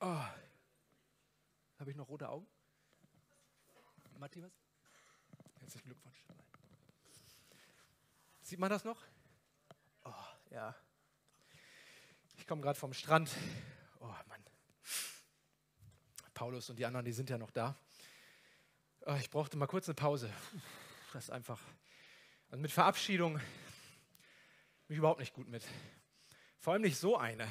Oh. Habe ich noch rote Augen? Matti, was? Herzlichen Glückwunsch. Sieht man das noch? Oh, ja. Ich komme gerade vom Strand. Oh, Mann. Paulus und die anderen, die sind ja noch da. Oh, ich brauchte mal kurz eine Pause. Das ist einfach... Also mit Verabschiedung bin ich überhaupt nicht gut mit. Vor allem nicht so eine.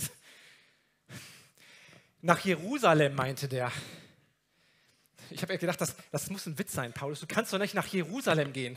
Nach Jerusalem, meinte der. Ich habe ja gedacht, das muss ein Witz sein, Paulus. Du kannst doch nicht nach Jerusalem gehen.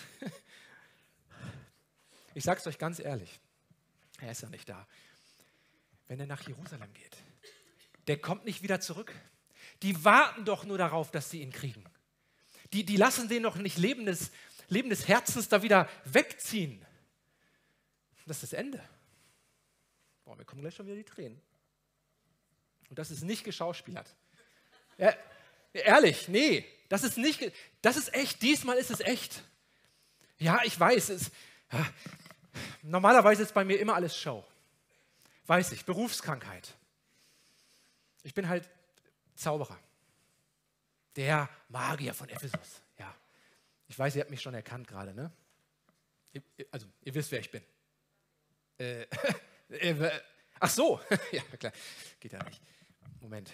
Ich sage es euch ganz ehrlich. Er ist ja nicht da. Wenn er nach Jerusalem geht, der kommt nicht wieder zurück. Die warten doch nur darauf, dass sie ihn kriegen. Die lassen den doch nicht Leben des Herzens da wieder wegziehen. Das ist das Ende. Boah, mir kommen gleich schon wieder die Tränen. Und das ist nicht geschauspielert. Ja, ehrlich, nee, das ist echt, diesmal ist es echt. Ja, ich weiß, normalerweise ist bei mir immer alles Show. Weiß ich, Berufskrankheit. Ich bin halt Zauberer. Der Magier von Ephesus, ja. Ich weiß, ihr habt mich schon erkannt gerade, ne? Also, ihr wisst, wer ich bin. Ach so, ja, klar, geht ja nicht. Moment.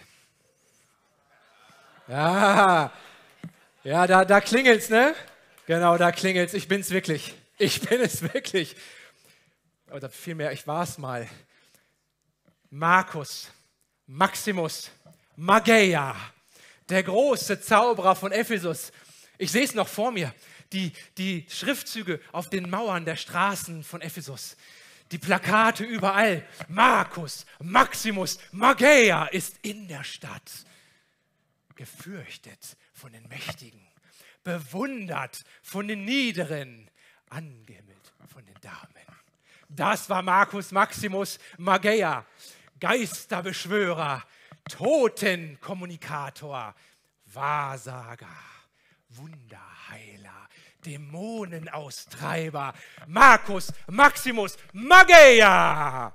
Ja, da klingelt's, ne? Genau, da klingelt's. Ich bin's wirklich. Ich bin es wirklich. Oder vielmehr, ich war's mal. Marcus Maximus Mageia, der große Zauberer von Ephesus. Ich sehe es noch vor mir. Die Schriftzüge auf den Mauern der Straßen von Ephesus. Die Plakate überall. Marcus Maximus Mageia ist in der Stadt. Gefürchtet von den Mächtigen, bewundert von den Niederen, angehimmelt von den Damen. Das war Marcus Maximus Mageia, Geisterbeschwörer, Totenkommunikator, Wahrsager, Wunderheiler, Dämonenaustreiber, Marcus Maximus Mageia.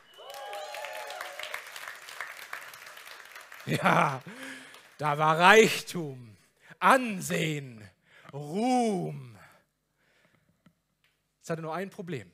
Ja, da war Reichtum, Ansehen, Ruhm. Es hatte nur ein Problem.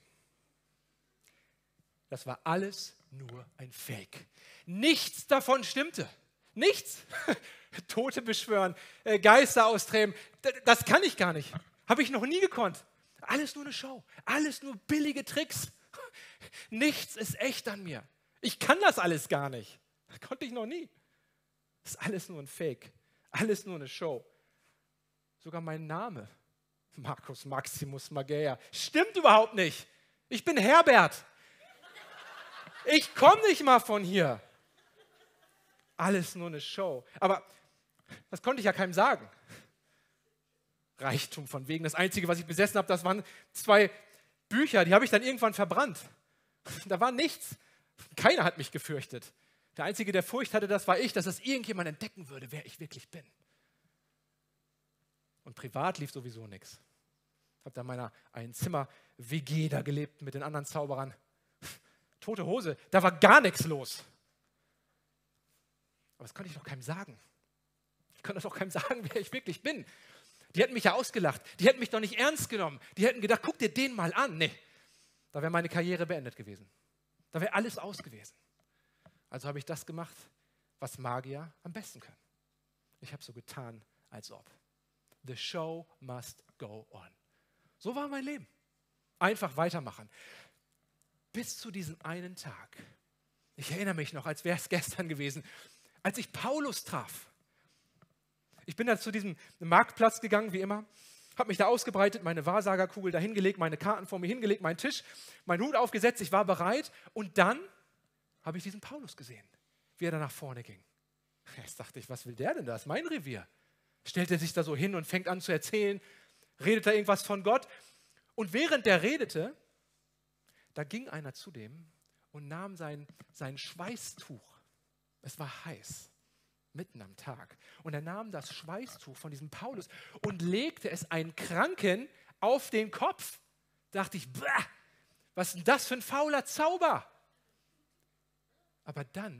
Das war alles nur ein Fake. Nichts davon stimmte. Nichts. Tote beschwören, Geister austreiben, das kann ich gar nicht. Habe ich noch nie gekonnt. Alles nur eine Show. Alles nur billige Tricks. Nichts ist echt an mir. Ich kann das alles gar nicht. Das konnte ich noch nie. Das ist alles nur ein Fake. Alles nur eine Show. Sogar mein Name, Marcus Maximus Mageia, stimmt überhaupt nicht. Ich bin Herbert. Ich komme nicht mal von hier. Alles nur eine Show. Aber das konnte ich ja keinem sagen. Reichtum von wegen. Das Einzige, was ich besessen habe, das waren 2 Bücher, die habe ich dann irgendwann verbrannt. Da war nichts. Keiner hat mich gefürchtet. Der Einzige, der Furcht hatte, das war ich, dass das irgendjemand entdecken würde, wer ich wirklich bin. Und privat lief sowieso nichts. Ich habe da in meiner Einzimmer-WG da gelebt mit den anderen Zauberern. Tote Hose, da war gar nichts los. Aber das konnte ich doch keinem sagen. Ich konnte doch keinem sagen, wer ich wirklich bin. Die hätten mich ja ausgelacht. Die hätten mich doch nicht ernst genommen. Die hätten gedacht, guck dir den mal an. Nee, da wäre meine Karriere beendet gewesen. Da wäre alles aus gewesen. Also habe ich das gemacht, was Magier am besten können. Ich habe so getan, als ob. The show must go on. So war mein Leben. Einfach weitermachen. Bis zu diesem einen Tag. Ich erinnere mich noch, als wäre es gestern gewesen, als ich Paulus traf. Ich bin dann zu diesem Marktplatz gegangen, wie immer, habe mich da ausgebreitet, meine Wahrsagerkugel da hingelegt, meine Karten vor mir hingelegt, meinen Tisch, meinen Hut aufgesetzt, ich war bereit. Und dann habe ich diesen Paulus gesehen, wie er da nach vorne ging. Jetzt dachte ich, was will der denn da? Das ist mein Revier. Stellt er sich da so hin und fängt an zu erzählen, redet da irgendwas von Gott. Und während der redete, da ging einer zu dem und nahm sein Schweißtuch. Es war heiß, mitten am Tag. Und er nahm das Schweißtuch von diesem Paulus und legte es einem Kranken auf den Kopf. Da dachte ich, was ist denn das für ein fauler Zauber? Aber dann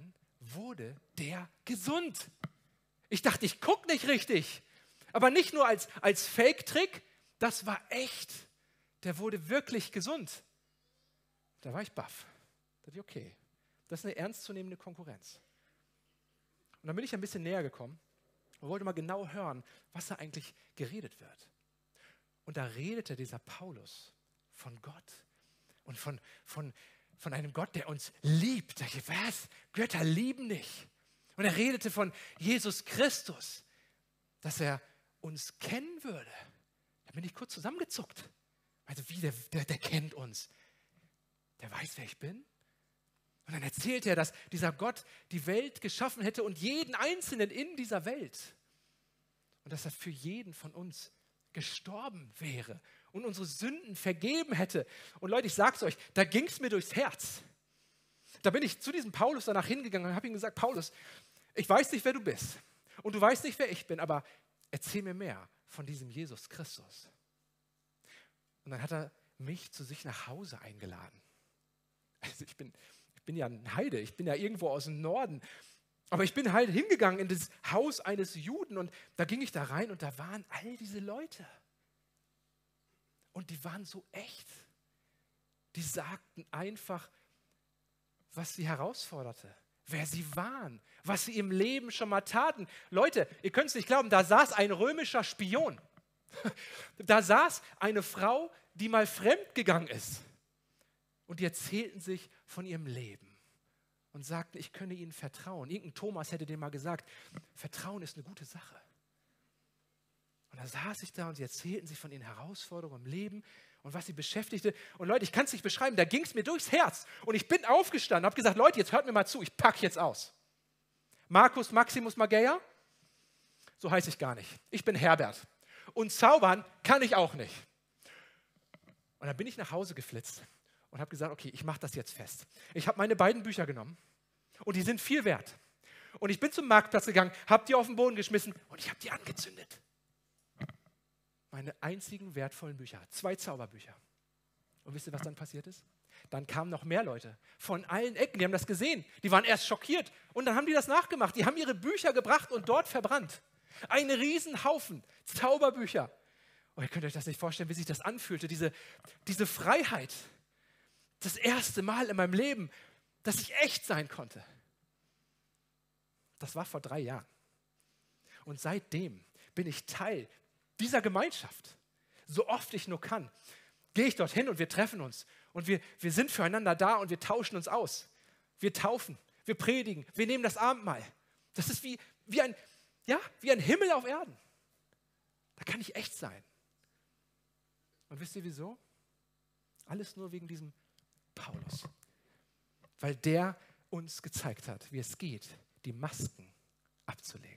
wurde der gesund. Ich dachte, ich gucke nicht richtig. Aber nicht nur als Fake-Trick, das war echt. Der wurde wirklich gesund. Da war ich baff. Da dachte ich, okay, das ist eine ernstzunehmende Konkurrenz. Und dann bin ich ein bisschen näher gekommen und wollte mal genau hören, was da eigentlich geredet wird. Und da redete dieser Paulus von Gott und von einem Gott, der uns liebt. Da dachte ich, was? Götter lieben nicht. Und er redete von Jesus Christus, dass er uns kennen würde. Da bin ich kurz zusammengezuckt. Also wie, der kennt uns. Der weiß, wer ich bin. Und dann erzählt er, dass dieser Gott die Welt geschaffen hätte und jeden Einzelnen in dieser Welt. Und dass er für jeden von uns gestorben wäre und unsere Sünden vergeben hätte. Und Leute, ich sag's euch, da ging es mir durchs Herz. Da bin ich zu diesem Paulus danach hingegangen und habe ihm gesagt, Paulus, ich weiß nicht, wer du bist und du weißt nicht, wer ich bin, aber erzähl mir mehr von diesem Jesus Christus. Und dann hat er mich zu sich nach Hause eingeladen. Also ich bin ja ein Heide, ich bin ja irgendwo aus dem Norden. Aber ich bin halt hingegangen in das Haus eines Juden und da ging ich da rein und da waren all diese Leute. Und die waren so echt. Die sagten einfach, was sie herausforderte, wer sie waren, was sie im Leben schon mal taten. Leute, ihr könnt es nicht glauben, da saß ein römischer Spion. Da saß eine Frau, die mal fremd gegangen ist. Und die erzählten sich von ihrem Leben und sagten, ich könne ihnen vertrauen. Irgendein Thomas hätte dem mal gesagt, Vertrauen ist eine gute Sache. Und da saß ich da und sie erzählten sich von ihren Herausforderungen im Leben und was sie beschäftigte. Und Leute, ich kann es nicht beschreiben, da ging es mir durchs Herz. Und ich bin aufgestanden, habe gesagt, Leute, jetzt hört mir mal zu, ich packe jetzt aus. Marcus Maximus Mageia, so heiße ich gar nicht. Ich bin Herbert. Und zaubern kann ich auch nicht. Und dann bin ich nach Hause geflitzt und habe gesagt, okay, ich mache das jetzt fest. Ich habe meine beiden Bücher genommen und die sind viel wert. Und ich bin zum Marktplatz gegangen, habe die auf den Boden geschmissen und ich habe die angezündet. Meine einzigen wertvollen Bücher, 2 Zauberbücher. Und wisst ihr, was dann passiert ist? Dann kamen noch mehr Leute von allen Ecken, die haben das gesehen. Die waren erst schockiert und dann haben die das nachgemacht. Die haben ihre Bücher gebracht und dort verbrannt. Ein Riesenhaufen Zauberbücher. Und ihr könnt euch das nicht vorstellen, wie sich das anfühlte, diese Freiheit. Das erste Mal in meinem Leben, dass ich echt sein konnte. Das war vor 3 Jahren. Und seitdem bin ich Teil dieser Gemeinschaft. So oft ich nur kann, gehe ich dorthin und wir treffen uns. Und wir sind füreinander da und wir tauschen uns aus. Wir taufen, wir predigen, wir nehmen das Abendmahl. Das ist wie ein Himmel auf Erden. Da kann ich echt sein. Und wisst ihr wieso? Alles nur wegen diesem Paulus. Weil der uns gezeigt hat, wie es geht, die Masken abzulegen.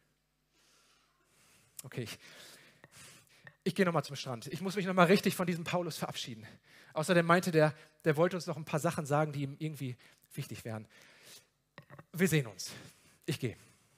Okay, ich gehe nochmal zum Strand. Ich muss mich nochmal richtig von diesem Paulus verabschieden. Außerdem meinte der wollte uns noch ein paar Sachen sagen, die ihm irgendwie wichtig wären. Wir sehen uns. Ich gehe.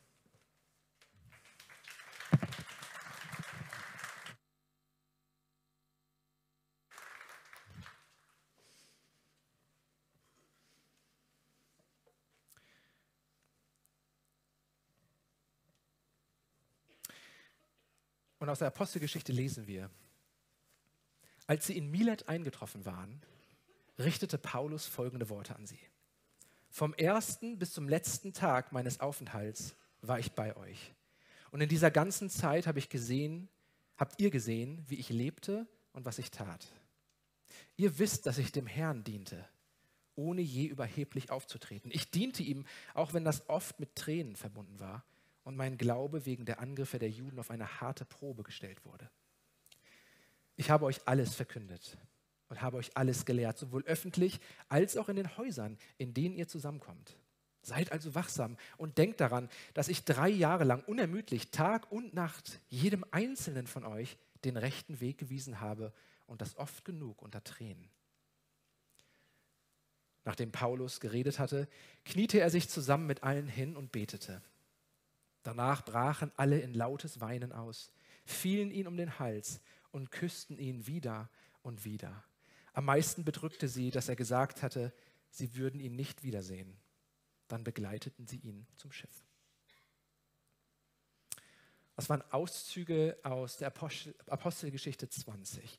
Und aus der Apostelgeschichte lesen wir, als sie in Milet eingetroffen waren, richtete Paulus folgende Worte an sie. Vom ersten bis zum letzten Tag meines Aufenthalts war ich bei euch. Und in dieser ganzen Zeit habt ihr gesehen, wie ich lebte und was ich tat. Ihr wisst, dass ich dem Herrn diente, ohne je überheblich aufzutreten. Ich diente ihm, auch wenn das oft mit Tränen verbunden war und mein Glaube wegen der Angriffe der Juden auf eine harte Probe gestellt wurde. Ich habe euch alles verkündet und habe euch alles gelehrt, sowohl öffentlich als auch in den Häusern, in denen ihr zusammenkommt. Seid also wachsam und denkt daran, dass ich 3 Jahre lang unermüdlich Tag und Nacht jedem Einzelnen von euch den rechten Weg gewiesen habe und das oft genug unter Tränen. Nachdem Paulus geredet hatte, kniete er sich zusammen mit allen hin und betete. Danach brachen alle in lautes Weinen aus, fielen ihn um den Hals und küssten ihn wieder und wieder. Am meisten bedrückte sie, dass er gesagt hatte, sie würden ihn nicht wiedersehen. Dann begleiteten sie ihn zum Schiff. Das waren Auszüge aus der Apostelgeschichte 20.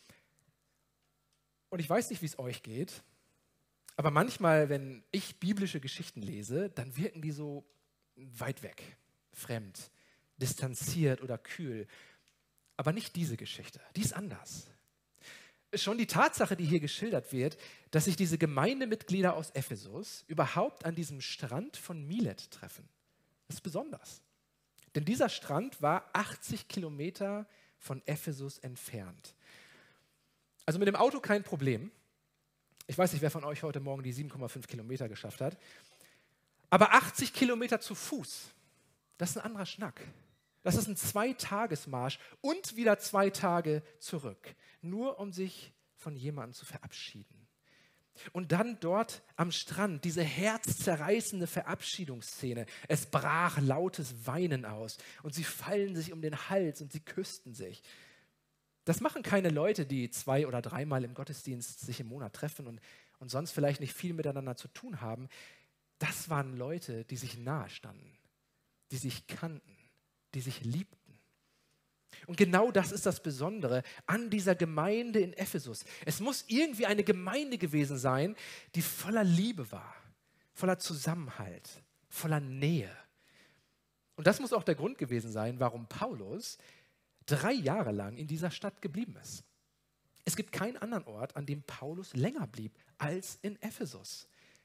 Und ich weiß nicht, wie es euch geht, aber manchmal, wenn ich biblische Geschichten lese, dann wirken die so weit weg, fremd, distanziert oder kühl. Aber nicht diese Geschichte, die ist anders. Schon die Tatsache, die hier geschildert wird, dass sich diese Gemeindemitglieder aus Ephesus überhaupt an diesem Strand von Milet treffen, ist besonders. Denn dieser Strand war 80 Kilometer von Ephesus entfernt. Also mit dem Auto kein Problem. Ich weiß nicht, wer von euch heute Morgen die 7,5 Kilometer geschafft hat. Aber 80 Kilometer zu Fuß, das ist ein anderer Schnack. Das ist ein 2-Tages-Marsch und wieder 2 Tage zurück, nur um sich von jemandem zu verabschieden. Und dann dort am Strand, diese herzzerreißende Verabschiedungsszene. Es brach lautes Weinen aus und sie fallen sich um den Hals und sie küssten sich. Das machen keine Leute, die 2- oder 3-mal im Gottesdienst sich im Monat treffen und sonst vielleicht nicht viel miteinander zu tun haben. Das waren Leute, die sich nahe standen, die sich kannten, die sich liebten. Und genau das ist das Besondere an dieser Gemeinde in Ephesus. Es muss irgendwie eine Gemeinde gewesen sein, die voller Liebe war, voller Zusammenhalt, voller Nähe. Und das muss auch der Grund gewesen sein, warum Paulus 3 Jahre lang in dieser Stadt geblieben ist. Es gibt keinen anderen Ort, an dem Paulus länger blieb als in Ephesus.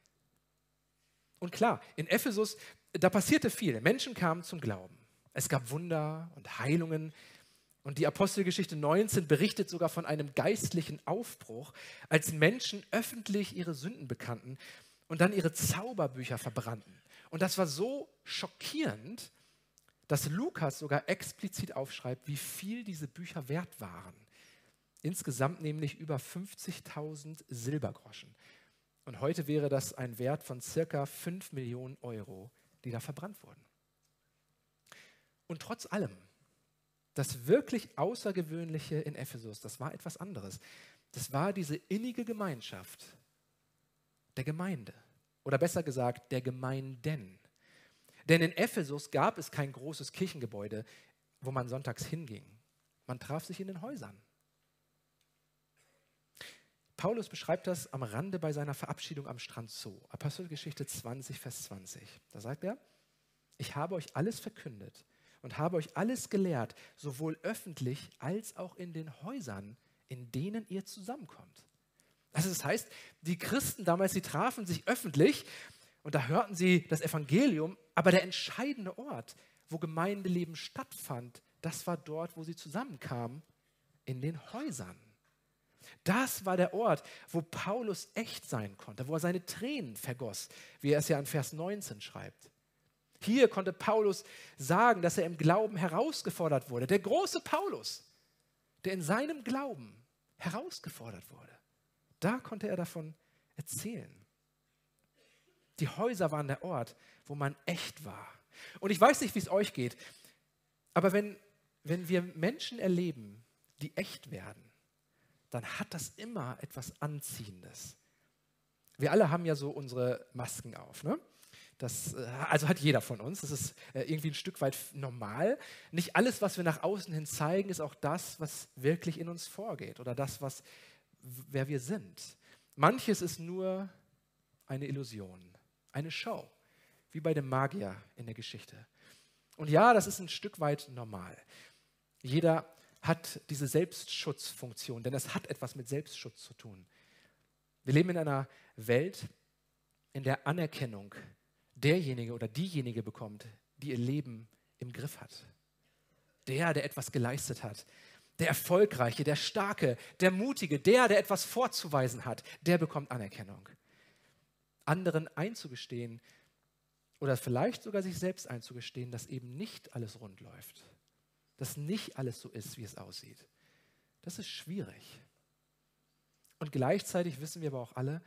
Und klar, in Ephesus, da passierte viel. Menschen kamen zum Glauben. Es gab Wunder und Heilungen. Und die Apostelgeschichte 19 berichtet sogar von einem geistlichen Aufbruch, als Menschen öffentlich ihre Sünden bekannten und dann ihre Zauberbücher verbrannten. Und das war so schockierend, dass Lukas sogar explizit aufschreibt, wie viel diese Bücher wert waren. Insgesamt nämlich über 50.000 Silbergroschen. Und heute wäre das ein Wert von circa 5 Millionen Euro, die da verbrannt wurden. Und trotz allem, das wirklich Außergewöhnliche in Ephesus, das war etwas anderes. Das war diese innige Gemeinschaft der Gemeinde. Oder besser gesagt, der Gemeinden. Denn in Ephesus gab es kein großes Kirchengebäude, wo man sonntags hinging. Man traf sich in den Häusern. Paulus beschreibt das am Rande bei seiner Verabschiedung am Strand so. Apostelgeschichte 20, Vers 20. Da sagt er, ich habe euch alles verkündet und habe euch alles gelehrt, sowohl öffentlich als auch in den Häusern, in denen ihr zusammenkommt. Also das heißt, die Christen damals, sie trafen sich öffentlich und da hörten sie das Evangelium, aber der entscheidende Ort, wo Gemeindeleben stattfand, das war dort, wo sie zusammenkamen, in den Häusern. Das war der Ort, wo Paulus echt sein konnte, wo er seine Tränen vergoss, wie er es ja in Vers 19 schreibt. Hier konnte Paulus sagen, dass er im Glauben herausgefordert wurde. Der große Paulus, der in seinem Glauben herausgefordert wurde. Da konnte er davon erzählen. Die Häuser waren der Ort, wo man echt war. Und ich weiß nicht, wie es euch geht, aber wenn wir Menschen erleben, die echt werden, dann hat das immer etwas Anziehendes. Wir alle haben ja so unsere Masken auf, ne? Also hat jeder von uns. Das ist irgendwie ein Stück weit normal. Nicht alles, was wir nach außen hin zeigen, ist auch das, was wirklich in uns vorgeht oder das, wer wir sind. Manches ist nur eine Illusion, eine Show, wie bei dem Magier in der Geschichte. Und ja, das ist ein Stück weit normal. Jeder hat diese Selbstschutzfunktion, denn es hat etwas mit Selbstschutz zu tun. Wir leben in einer Welt, in der Anerkennung derjenige oder diejenige bekommt, die ihr Leben im Griff hat. Der etwas geleistet hat, der Erfolgreiche, der Starke, der Mutige, der etwas vorzuweisen hat, der bekommt Anerkennung. Anderen einzugestehen oder vielleicht sogar sich selbst einzugestehen, dass eben nicht alles rund läuft, dass nicht alles so ist, wie es aussieht. Das ist schwierig. Und gleichzeitig wissen wir aber auch alle,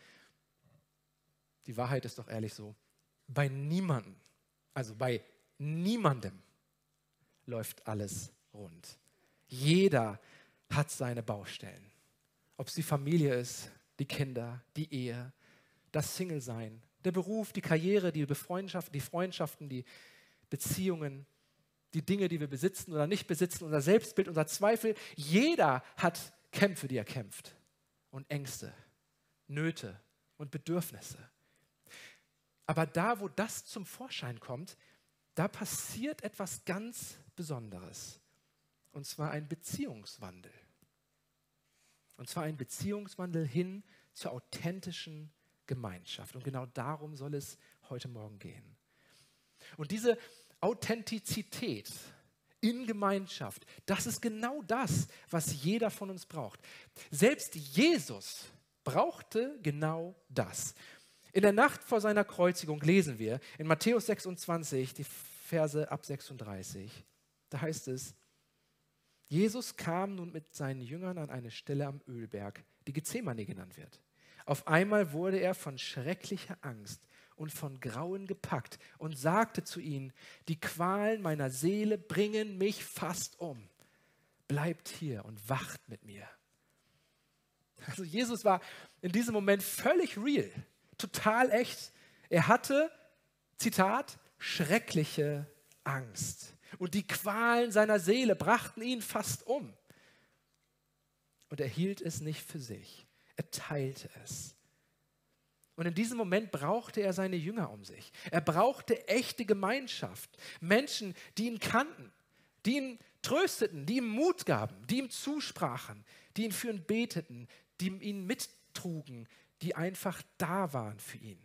die Wahrheit ist doch ehrlich so, bei niemandem, also bei niemandem läuft alles rund. Jeder hat seine Baustellen. Ob es die Familie ist, die Kinder, die Ehe, das Single-Sein Der Beruf, die Karriere, die Freundschaften, die Beziehungen, die Dinge, die wir besitzen oder nicht besitzen, unser Selbstbild, unser Zweifel. Jeder hat Kämpfe, die er kämpft. Und Ängste, Nöte und Bedürfnisse. Aber da, wo das zum Vorschein kommt, da passiert etwas ganz Besonderes. Und zwar ein Beziehungswandel. Und zwar ein Beziehungswandel hin zur authentischen Gemeinschaft. Und genau darum soll es heute Morgen gehen. Und diese Authentizität in Gemeinschaft, das ist genau das, was jeder von uns braucht. Selbst Jesus brauchte genau das. In der Nacht vor seiner Kreuzigung lesen wir in Matthäus 26, die Verse ab 36, da heißt es: Jesus kam nun mit seinen Jüngern an eine Stelle am Ölberg, die Gethsemane genannt wird. Auf einmal wurde er von schrecklicher Angst und von Grauen gepackt und sagte zu ihnen: Die Qualen meiner Seele bringen mich fast um. Bleibt hier und wacht mit mir. Also Jesus war in diesem Moment völlig real, total echt. Er hatte, Zitat, schreckliche Angst. Und die Qualen seiner Seele brachten ihn fast um. Und er hielt es nicht für sich. Er teilte es. Und in diesem Moment brauchte er seine Jünger um sich. Er brauchte echte Gemeinschaft. Menschen, die ihn kannten, die ihn trösteten, die ihm Mut gaben, die ihm zusprachen, die ihn für ihn beteten, die ihn mittrugen, die einfach da waren für ihn.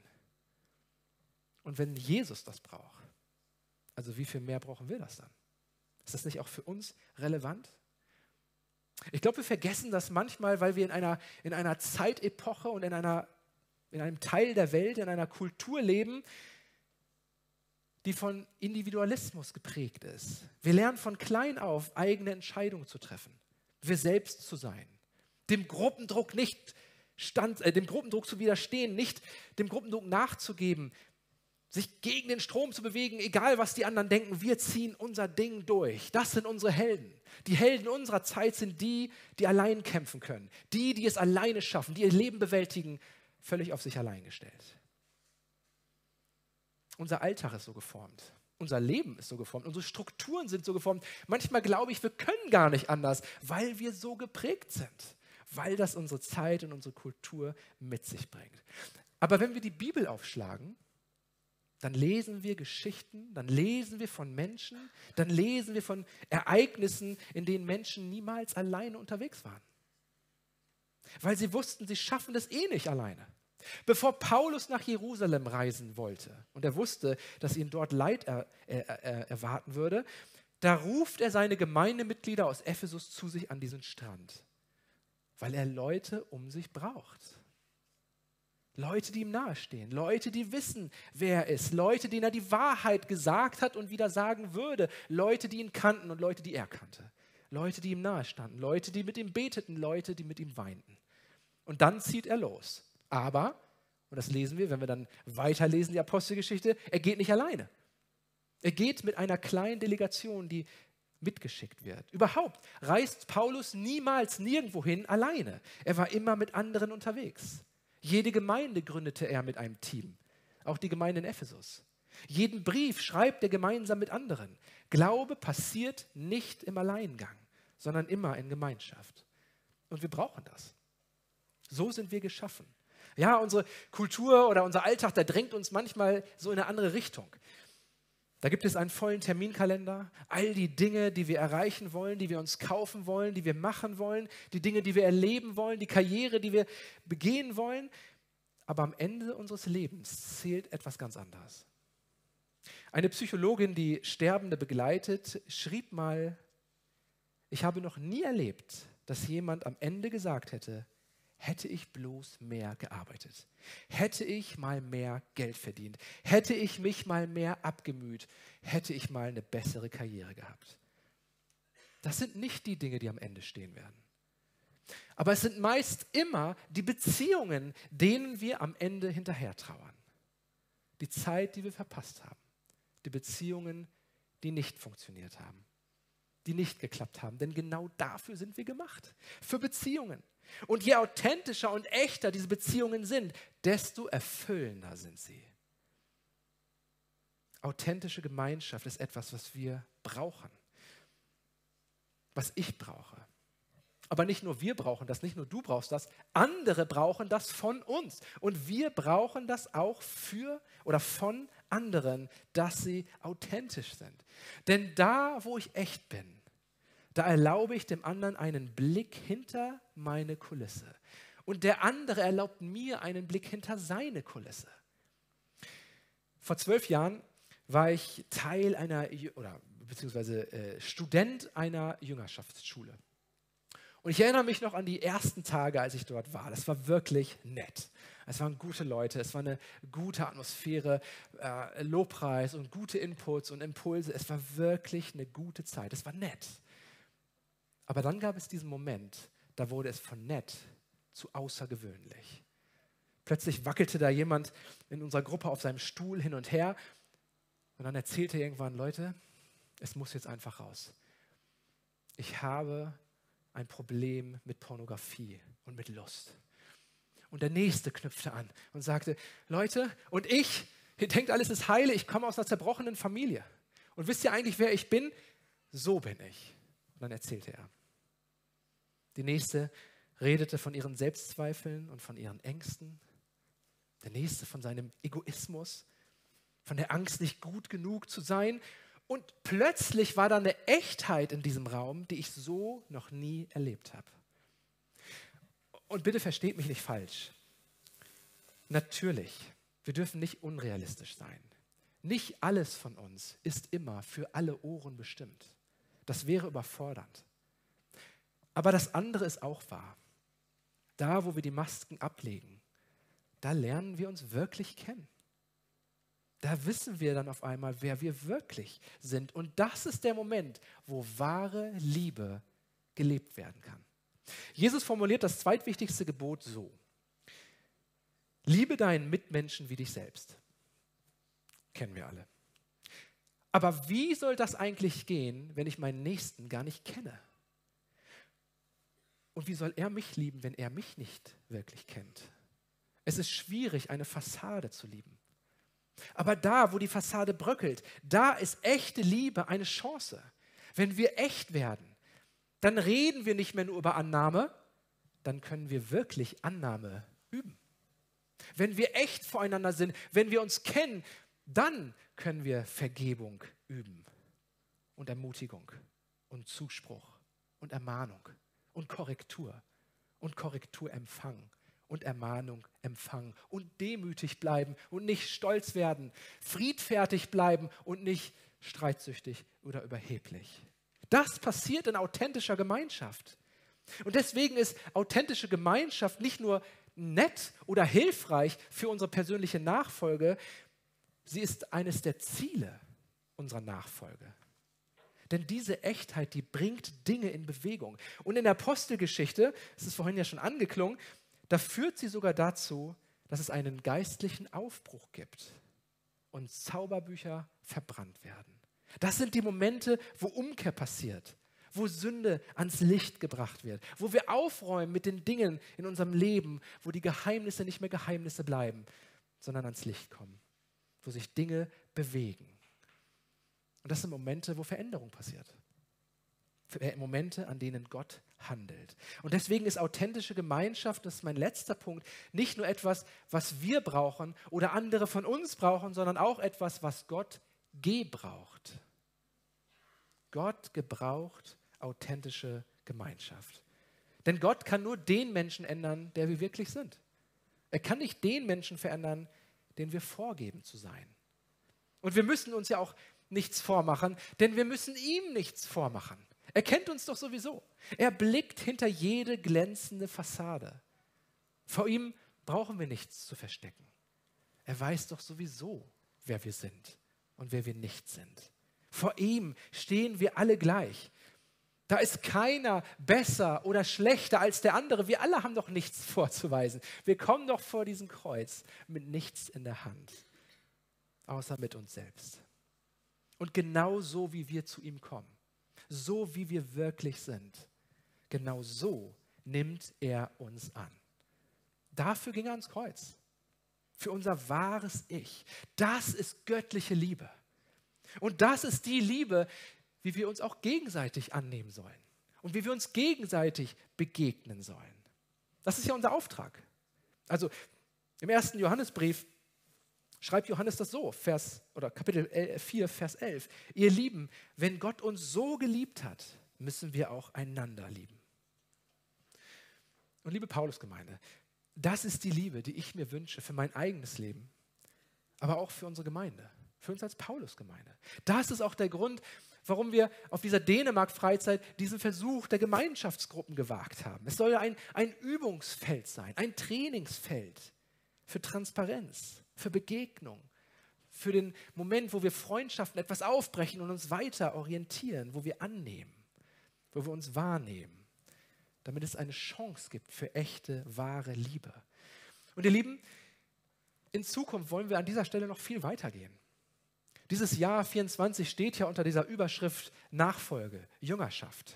Und wenn Jesus das braucht, also wie viel mehr brauchen wir das dann? Ist das nicht auch für uns relevant? Ich glaube, wir vergessen das manchmal, weil wir in einer Zeitepoche und in einem Teil der Welt, in einer Kultur leben, die von Individualismus geprägt ist. Wir lernen von klein auf, eigene Entscheidungen zu treffen, wir selbst zu sein, dem Gruppendruck zu widerstehen, nicht dem Gruppendruck nachzugeben, sich gegen den Strom zu bewegen, egal was die anderen denken, wir ziehen unser Ding durch. Das sind unsere Helden. Die Helden unserer Zeit sind die, die allein kämpfen können, die es alleine schaffen, die ihr Leben bewältigen, völlig auf sich allein gestellt. Unser Alltag ist so geformt, unser Leben ist so geformt, unsere Strukturen sind so geformt. Manchmal glaube ich, wir können gar nicht anders, weil wir so geprägt sind, weil das unsere Zeit und unsere Kultur mit sich bringt. Aber wenn wir die Bibel aufschlagen, dann lesen wir Geschichten, dann lesen wir von Menschen, dann lesen wir von Ereignissen, in denen Menschen niemals alleine unterwegs waren. Weil sie wussten, sie schaffen das eh nicht alleine. Bevor Paulus nach Jerusalem reisen wollte und er wusste, dass ihn dort Leid erwarten würde, da ruft er seine Gemeindemitglieder aus Ephesus zu sich an diesen Strand, weil er Leute um sich braucht. Leute, die ihm nahestehen, Leute, die wissen, wer er ist, Leute, denen er die Wahrheit gesagt hat und wieder sagen würde, Leute, die ihn kannten und Leute, die er kannte, Leute, die ihm nahestanden, Leute, die mit ihm beteten, Leute, die mit ihm weinten. Und dann zieht er los. Aber, und das lesen wir, wenn wir dann weiterlesen, die Apostelgeschichte, er geht nicht alleine. Er geht mit einer kleinen Delegation, die mitgeschickt wird. Überhaupt reist Paulus niemals nirgendwo hin alleine. Er war immer mit anderen unterwegs. Jede Gemeinde gründete er mit einem Team, auch die Gemeinde in Ephesus. Jeden Brief schreibt er gemeinsam mit anderen. Glaube passiert nicht im Alleingang, sondern immer in Gemeinschaft. Und wir brauchen das. So sind wir geschaffen. Ja, unsere Kultur oder unser Alltag, der drängt uns manchmal so in eine andere Richtung. Da gibt es einen vollen Terminkalender, all die Dinge, die wir erreichen wollen, die wir uns kaufen wollen, die wir machen wollen, die Dinge, die wir erleben wollen, die Karriere, die wir begehen wollen. Aber am Ende unseres Lebens zählt etwas ganz anderes. Eine Psychologin, die Sterbende begleitet, schrieb mal: Ich habe noch nie erlebt, dass jemand am Ende gesagt hätte: Hätte ich bloß mehr gearbeitet, hätte ich mal mehr Geld verdient, hätte ich mich mal mehr abgemüht, hätte ich mal eine bessere Karriere gehabt. Das sind nicht die Dinge, die am Ende stehen werden. Aber es sind meist immer die Beziehungen, denen wir am Ende hinterher trauern. Die Zeit, die wir verpasst haben. Die Beziehungen, die nicht funktioniert haben, die nicht geklappt haben. Denn genau dafür sind wir gemacht. Für Beziehungen. Und je authentischer und echter diese Beziehungen sind, desto erfüllender sind sie. Authentische Gemeinschaft ist etwas, was wir brauchen, was ich brauche. Aber nicht nur wir brauchen das, nicht nur du brauchst das, andere brauchen das von uns. Und wir brauchen das auch für oder von anderen, dass sie authentisch sind. Denn da, wo ich echt bin, da erlaube ich dem anderen einen Blick hinter meine Kulisse. Und der andere erlaubt mir einen Blick hinter seine Kulisse. Vor 12 Jahren war ich Teil beziehungsweise Student einer Jüngerschaftsschule. Und ich erinnere mich noch an die ersten Tage, als ich dort war. Das war wirklich nett. Es waren gute Leute, es war eine gute Atmosphäre, Lobpreis und gute Inputs und Impulse. Es war wirklich eine gute Zeit. Es war nett. Aber dann gab es diesen Moment, da wurde es von nett zu außergewöhnlich. Plötzlich wackelte da jemand in unserer Gruppe auf seinem Stuhl hin und her und dann erzählte er irgendwann, Leute, es muss jetzt einfach raus. Ich habe ein Problem mit Pornografie und mit Lust. Und der Nächste knüpfte an und sagte, Leute, und ich, ihr denkt, alles ist heile, ich komme aus einer zerbrochenen Familie. Und wisst ihr eigentlich, wer ich bin? So bin ich. Und dann erzählte er. Die Nächste redete von ihren Selbstzweifeln und von ihren Ängsten. Der Nächste von seinem Egoismus, von der Angst, nicht gut genug zu sein. Und plötzlich war da eine Echtheit in diesem Raum, die ich so noch nie erlebt habe. Und bitte versteht mich nicht falsch. Natürlich, wir dürfen nicht unrealistisch sein. Nicht alles von uns ist immer für alle Ohren bestimmt. Das wäre überfordernd. Aber das andere ist auch wahr. Da, wo wir die Masken ablegen, da lernen wir uns wirklich kennen. Da wissen wir dann auf einmal, wer wir wirklich sind. Und das ist der Moment, wo wahre Liebe gelebt werden kann. Jesus formuliert das zweitwichtigste Gebot so: Liebe deinen Mitmenschen wie dich selbst. Kennen wir alle. Aber wie soll das eigentlich gehen, wenn ich meinen Nächsten gar nicht kenne? Und wie soll er mich lieben, wenn er mich nicht wirklich kennt? Es ist schwierig, eine Fassade zu lieben. Aber da, wo die Fassade bröckelt, da ist echte Liebe eine Chance. Wenn wir echt werden, dann reden wir nicht mehr nur über Annahme, dann können wir wirklich Annahme üben. Wenn wir echt voreinander sind, wenn wir uns kennen, dann können wir Vergebung üben und Ermutigung und Zuspruch und Ermahnung und Korrekturempfang und Ermahnung empfangen und demütig bleiben und nicht stolz werden, friedfertig bleiben und nicht streitsüchtig oder überheblich. Das passiert in authentischer Gemeinschaft. Und deswegen ist authentische Gemeinschaft nicht nur nett oder hilfreich für unsere persönliche Nachfolge, sie ist eines der Ziele unserer Nachfolge. Denn diese Echtheit, die bringt Dinge in Bewegung. Und in der Apostelgeschichte, es ist vorhin ja schon angeklungen, da führt sie sogar dazu, dass es einen geistlichen Aufbruch gibt und Zauberbücher verbrannt werden. Das sind die Momente, wo Umkehr passiert, wo Sünde ans Licht gebracht wird, wo wir aufräumen mit den Dingen in unserem Leben, wo die Geheimnisse nicht mehr Geheimnisse bleiben, sondern ans Licht kommen, wo sich Dinge bewegen. Und das sind Momente, wo Veränderung passiert. Momente, an denen Gott handelt. Und deswegen ist authentische Gemeinschaft, das ist mein letzter Punkt, nicht nur etwas, was wir brauchen oder andere von uns brauchen, sondern auch etwas, was Gott gebraucht. Gott gebraucht authentische Gemeinschaft. Denn Gott kann nur den Menschen ändern, der wir wirklich sind. Er kann nicht den Menschen verändern, den wir vorgeben zu sein. Und wir müssen uns ja auch nichts vormachen, denn wir müssen ihm nichts vormachen. Er kennt uns doch sowieso. Er blickt hinter jede glänzende Fassade. Vor ihm brauchen wir nichts zu verstecken. Er weiß doch sowieso, wer wir sind und wer wir nicht sind. Vor ihm stehen wir alle gleich. Da ist keiner besser oder schlechter als der andere. Wir alle haben doch nichts vorzuweisen. Wir kommen doch vor diesem Kreuz mit nichts in der Hand, außer mit uns selbst. Und genau so, wie wir zu ihm kommen, so wie wir wirklich sind, genau so nimmt er uns an. Dafür ging er ans Kreuz. Für unser wahres Ich. Das ist göttliche Liebe. Und das ist die Liebe, wie wir uns auch gegenseitig annehmen sollen. Und wie wir uns gegenseitig begegnen sollen. Das ist ja unser Auftrag. Also im 1. Johannesbrief schreibt Johannes das so, Kapitel 4, Vers 11. Ihr Lieben, wenn Gott uns so geliebt hat, müssen wir auch einander lieben. Und liebe Paulusgemeinde, das ist die Liebe, die ich mir wünsche für mein eigenes Leben, aber auch für unsere Gemeinde, für uns als Paulusgemeinde. Das ist auch der Grund, warum wir auf dieser Dänemark-Freizeit diesen Versuch der Gemeinschaftsgruppen gewagt haben. Es soll ja ein Übungsfeld sein, ein Trainingsfeld für Transparenz, für Begegnung, für den Moment, wo wir Freundschaften etwas aufbrechen und uns weiter orientieren, wo wir annehmen, wo wir uns wahrnehmen, damit es eine Chance gibt für echte, wahre Liebe. Und ihr Lieben, in Zukunft wollen wir an dieser Stelle noch viel weitergehen. Dieses Jahr 24 steht ja unter dieser Überschrift Nachfolge, Jüngerschaft.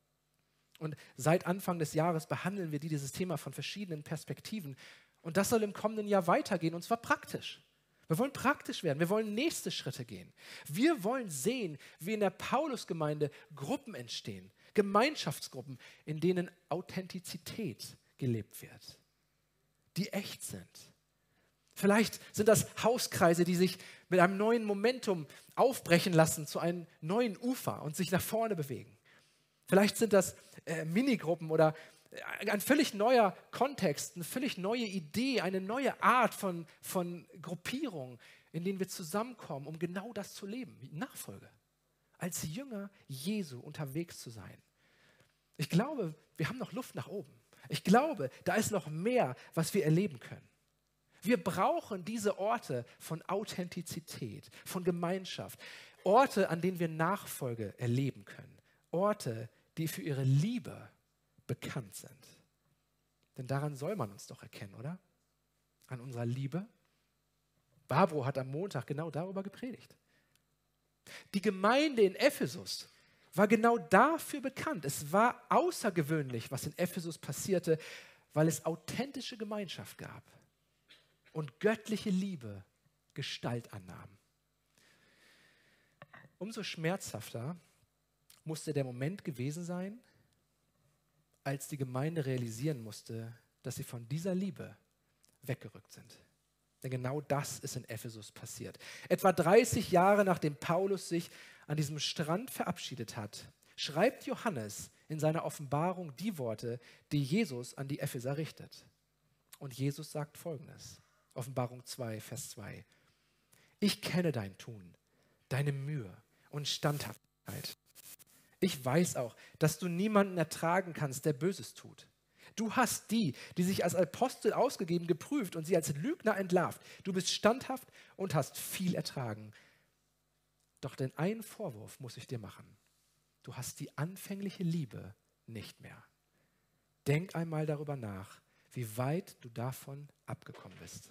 Und seit Anfang des Jahres behandeln wir dieses Thema von verschiedenen Perspektiven. Und das soll im kommenden Jahr weitergehen, und zwar praktisch. Wir wollen praktisch werden, wir wollen nächste Schritte gehen. Wir wollen sehen, wie in der Paulusgemeinde Gruppen entstehen, Gemeinschaftsgruppen, in denen Authentizität gelebt wird, die echt sind. Vielleicht sind das Hauskreise, die sich mit einem neuen Momentum aufbrechen lassen zu einem neuen Ufer und sich nach vorne bewegen. Vielleicht sind das Minigruppen oder ein völlig neuer Kontext, eine völlig neue Idee, eine neue Art von Gruppierung, in denen wir zusammenkommen, um genau das zu leben, Nachfolge. Als Jünger Jesu unterwegs zu sein. Ich glaube, wir haben noch Luft nach oben. Ich glaube, da ist noch mehr, was wir erleben können. Wir brauchen diese Orte von Authentizität, von Gemeinschaft. Orte, an denen wir Nachfolge erleben können. Orte, die für ihre Liebe bekannt sind. Denn daran soll man uns doch erkennen, oder? An unserer Liebe. Barbro hat am Montag genau darüber gepredigt. Die Gemeinde in Ephesus war genau dafür bekannt. Es war außergewöhnlich, was in Ephesus passierte, weil es authentische Gemeinschaft gab und göttliche Liebe Gestalt annahm. Umso schmerzhafter musste der Moment gewesen sein, als die Gemeinde realisieren musste, dass sie von dieser Liebe weggerückt sind. Denn genau das ist in Ephesus passiert. Etwa 30 Jahre nachdem Paulus sich an diesem Strand verabschiedet hat, schreibt Johannes in seiner Offenbarung die Worte, die Jesus an die Epheser richtet. Und Jesus sagt Folgendes, Offenbarung 2, Vers 2. Ich kenne dein Tun, deine Mühe und Standhaftigkeit. Ich weiß auch, dass du niemanden ertragen kannst, der Böses tut. Du hast die sich als Apostel ausgegeben, geprüft und sie als Lügner entlarvt. Du bist standhaft und hast viel ertragen. Doch den einen Vorwurf muss ich dir machen. Du hast die anfängliche Liebe nicht mehr. Denk einmal darüber nach, wie weit du davon abgekommen bist.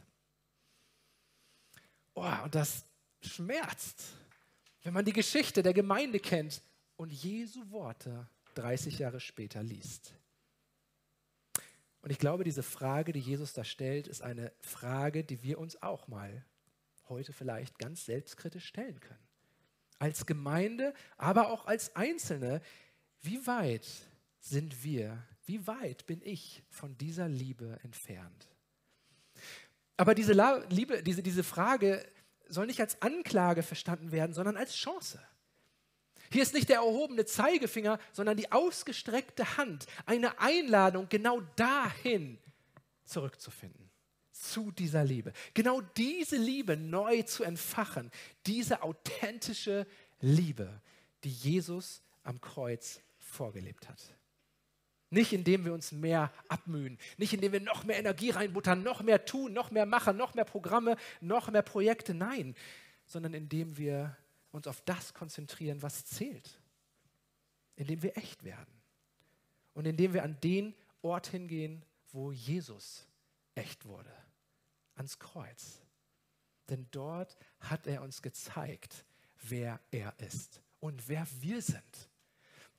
Oh, und das schmerzt, wenn man die Geschichte der Gemeinde kennt und Jesu Worte 30 Jahre später liest. Und ich glaube, diese Frage, die Jesus da stellt, ist eine Frage, die wir uns auch mal heute vielleicht ganz selbstkritisch stellen können. Als Gemeinde, aber auch als Einzelne, wie weit sind wir, wie weit bin ich von dieser Liebe entfernt? Aber diese Frage soll nicht als Anklage verstanden werden, sondern als Chance. Hier ist nicht der erhobene Zeigefinger, sondern die ausgestreckte Hand, eine Einladung, genau dahin zurückzufinden, zu dieser Liebe. Genau diese Liebe neu zu entfachen, diese authentische Liebe, die Jesus am Kreuz vorgelebt hat. Nicht indem wir uns mehr abmühen, nicht indem wir noch mehr Energie reinbuttern, noch mehr tun, noch mehr machen, noch mehr Programme, noch mehr Projekte, nein, sondern indem wir uns auf das konzentrieren, was zählt. Indem wir echt werden. Und indem wir an den Ort hingehen, wo Jesus echt wurde. Ans Kreuz. Denn dort hat er uns gezeigt, wer er ist und wer wir sind.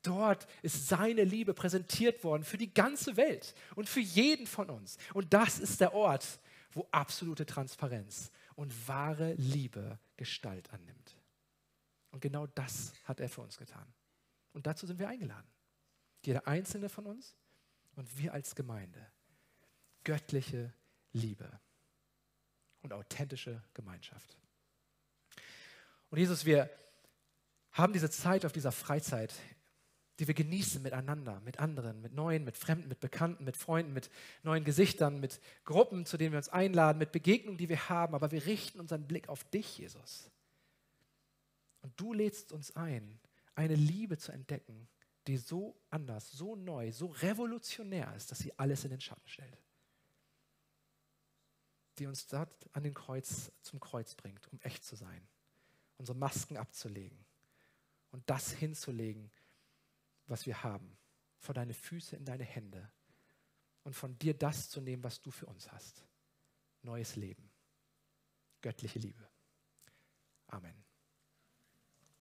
dort ist seine Liebe präsentiert worden für die ganze Welt und für jeden von uns. Und das ist der Ort, wo absolute Transparenz und wahre Liebe Gestalt annimmt. Und genau das hat er für uns getan. Und dazu sind wir eingeladen. Jeder einzelne von uns und wir als Gemeinde. Göttliche Liebe und authentische Gemeinschaft. Und Jesus, wir haben diese Zeit auf dieser Freizeit, die wir genießen miteinander, mit anderen, mit Neuen, mit Fremden, mit Bekannten, mit Freunden, mit neuen Gesichtern, mit Gruppen, zu denen wir uns einladen, mit Begegnungen, die wir haben. Aber wir richten unseren Blick auf dich, Jesus. Und du lädst uns ein, eine Liebe zu entdecken, die so anders, so neu, so revolutionär ist, dass sie alles in den Schatten stellt. Die uns dort an den zum Kreuz bringt, um echt zu sein, unsere Masken abzulegen und das hinzulegen, was wir haben, vor deine Füße in deine Hände und von dir das zu nehmen, was du für uns hast. Neues Leben, göttliche Liebe. Amen.